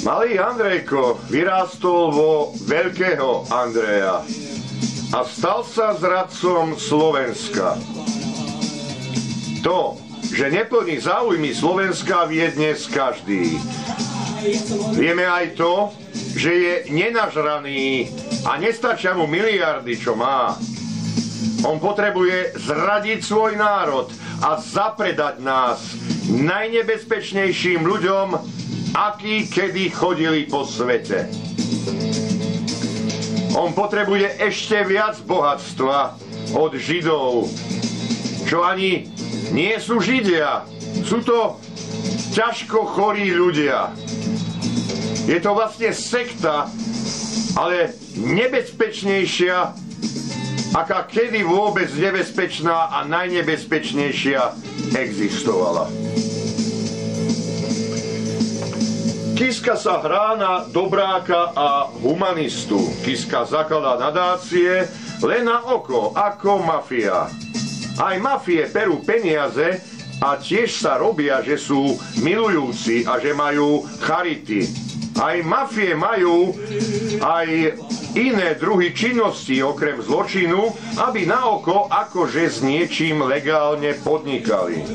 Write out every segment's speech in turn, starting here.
Malý Andrejko vyrástol vo veľkého Andreja a stal sa zradcom Slovenska. To, že neplní záujmy Slovenska, vie dnes každý. Vieme aj to, že je nenažraný a nestačia mu miliardy, čo má. On potrebuje zradiť svoj národ a zapredať nás najnebezpečnejším ľuďom, akí kedy chodili po svete. On potrebuje ešte viac bohatstva od Židov, čo ani nie sú Židia, sú to ťažko chorí ľudia. Je to vlastne sekta, ale nebezpečnejšia, aká kedy vôbec nebezpečná a najnebezpečnejšia existovala. Kiska sa hrá na dobráka a humanistu. Kiska zakladá nadácie len na oko, ako mafia. Aj mafie perú peniaze a tiež sa robia, že sú milujúci a že majú charity. Aj mafie majú aj iné druhy činnosti okrem zločinu, aby na oko akože s niečím legálne podnikali.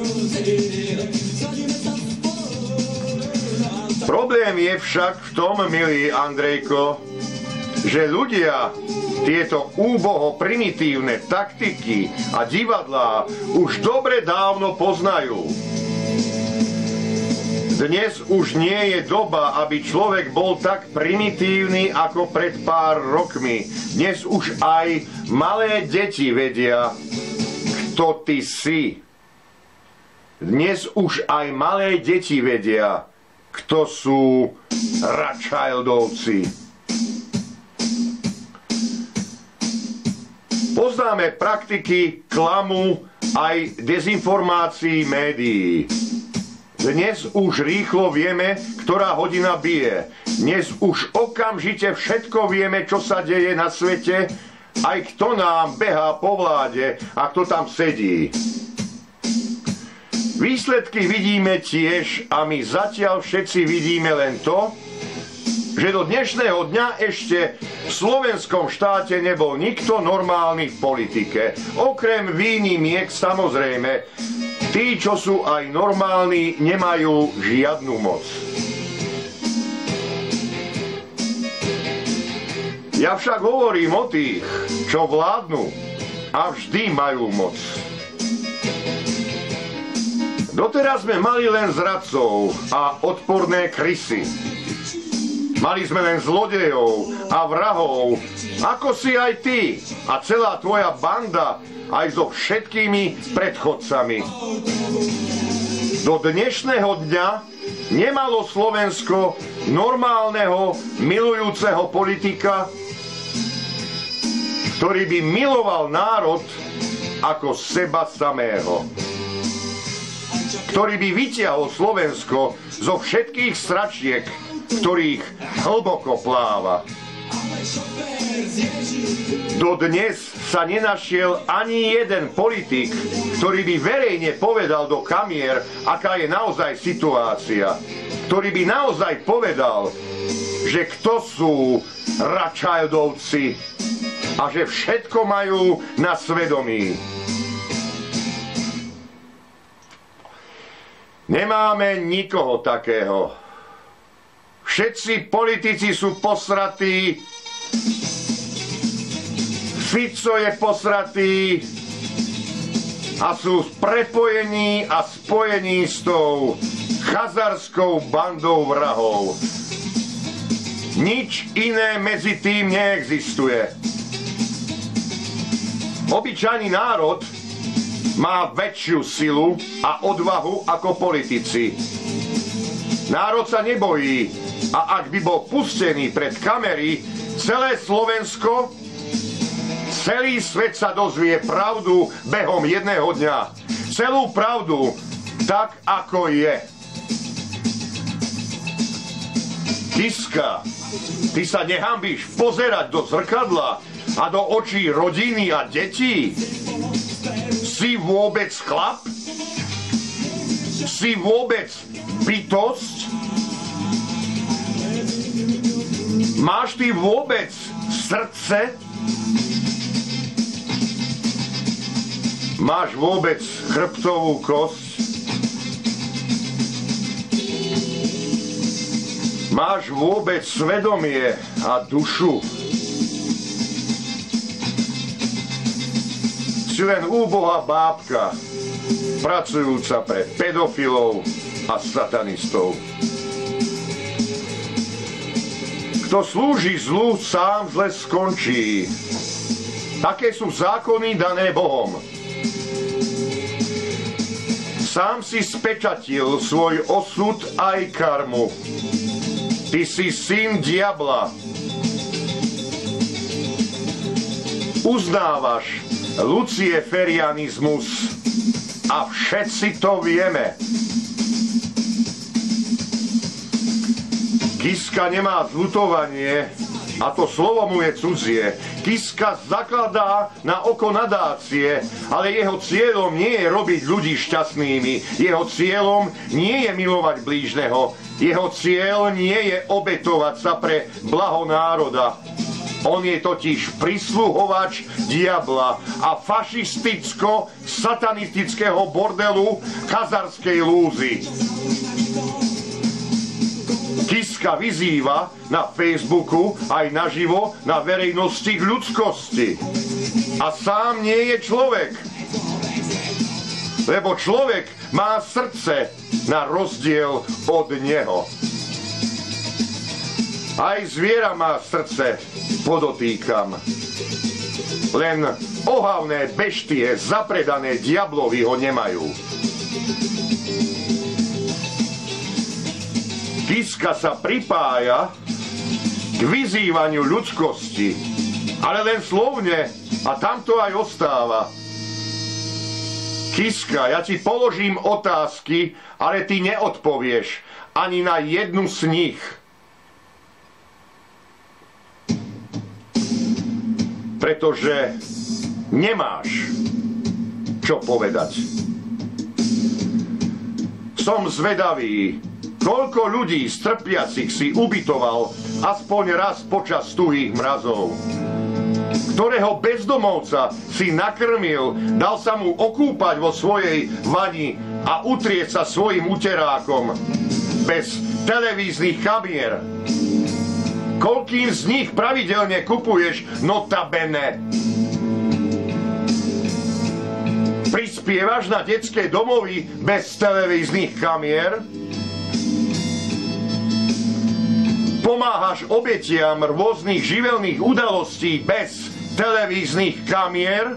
Problém je však v tom, milý Andrejko, že ľudia tieto úboho primitívne taktiky a divadlá už dobre dávno poznajú. Dnes už nie je doba, aby človek bol tak primitívny ako pred pár rokmi. Dnes už aj malé deti vedia, kto ty si. Dnes už aj malé deti vedia, kto sú Rothschildovci. Poznáme praktiky klamu aj dezinformácií médií. Dnes už rýchlo vieme, ktorá hodina bije. Dnes už okamžite všetko vieme, čo sa deje na svete, aj kto nám behá po vláde a kto tam sedí. Výsledky vidíme tiež a my zatiaľ všetci vidíme len to, že do dnešného dňa ešte v slovenskom štáte nebol nikto normálny v politike. Okrem výnimiek, samozrejme, tí, čo sú aj normálni, nemajú žiadnu moc. Ja však hovorím o tých, čo vládnu a vždy majú moc. Doteraz sme mali len zradcov a odporné krysy. Mali sme len zlodejov a vrahov, ako si aj ty a celá tvoja banda, aj so všetkými predchodcami. Do dnešného dňa nemalo Slovensko normálneho, milujúceho politika, ktorý by miloval národ ako seba samého. Ktorý by vytiahol Slovensko zo všetkých sračiek, ktorých hlboko pláva. Dodnes sa nenašiel ani jeden politik, ktorý by verejne povedal do kamier, aká je naozaj situácia. Ktorý by naozaj povedal, že kto sú Rothschildovci a že všetko majú na svedomí. Nemáme nikoho takého. Všetci politici sú posratí, Fico je posratý a sú prepojení a spojení s tou chazarskou bandou vrahov. Nič iné medzi tým neexistuje. Obyčajný národ má väčšiu silu a odvahu ako politici. Národ sa nebojí a ak by bol pustený pred kamery, celé Slovensko, celý svet sa dozvie pravdu behom jedného dňa. Celú pravdu, tak ako je. Kiska, ty sa nehanbíš pozerať do zrkadla a do očí rodiny a detí? Si vôbec chlap? Si vôbec bytosť? Máš ty vôbec srdce? Máš vôbec chrbtovú kosť? Máš vôbec svedomie a dušu? Si len úbohá bábka, pracujúca pre pedofilov a satanistov. Kto slúži zlu, sám zle skončí. Také sú zákony dané Bohom. Sám si spečatil svoj osud aj karmu. Ty si syn diabla. Uznávaš lucieferianizmus a všetci to vieme. Kiska nemá zľutovanie a to slovo mu je cudzie. Kiska zakladá na oko nadácie, ale jeho cieľom nie je robiť ľudí šťastnými. Jeho cieľom nie je milovať blížneho. Jeho cieľ nie je obetovať sa pre blaho národa. On je totiž prisluhovač diabla a fašisticko-satanistického bordelu Chazarskej lúzy. Kiska vyzýva na Facebooku aj naživo na verejnosti k ľudskosti. A sám nie je človek. Lebo človek má srdce na rozdiel od neho. Aj zviera má srdce, podotýkam. Len ohavné beštie zapredané diablovi ho nemajú. Kiska sa pripája k vyzývaniu ľudskosti, ale len slovne a tam to aj ostáva. Kiska, ja ti položím otázky, ale ty neodpovieš ani na jednu z nich. Pretože nemáš čo povedať. Som zvedavý, koľko ľudí z trpiacich si ubytoval aspoň raz počas tuhých mrazov. Ktorého bezdomovca si nakrmil, dal sa mu okúpať vo svojej vani a utrieť sa svojim uterákom bez televíznych kamier. Koľkým z nich pravidelne kupuješ notabene? Prispievaš na detské domovy bez televíznych kamier? Pomáhaš obetiam rôznych živelných udalostí bez televíznych kamier?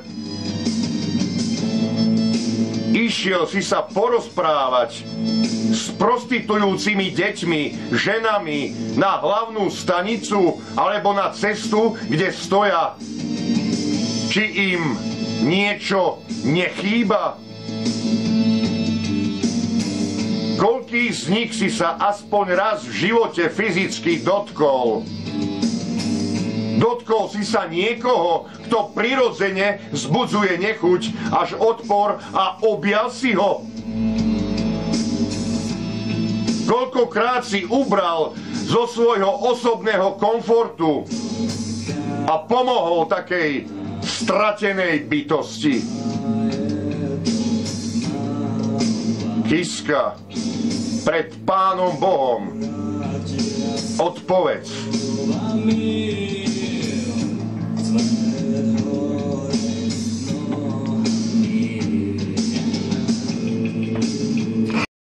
Išiel si sa porozprávať s prostitujúcimi deťmi, ženami na hlavnú stanicu alebo na cestu, kde stoja. Či im niečo nechýba? Koľký z nich si sa aspoň raz v živote fyzicky dotkol? Dotkol si sa niekoho, kto prirodzene vzbudzuje nechuť až odpor a objal si ho? Koľkokrát si ubral zo svojho osobného komfortu a pomohol takej stratenej bytosti? Kiska, pred Pánom Bohom odpovedz.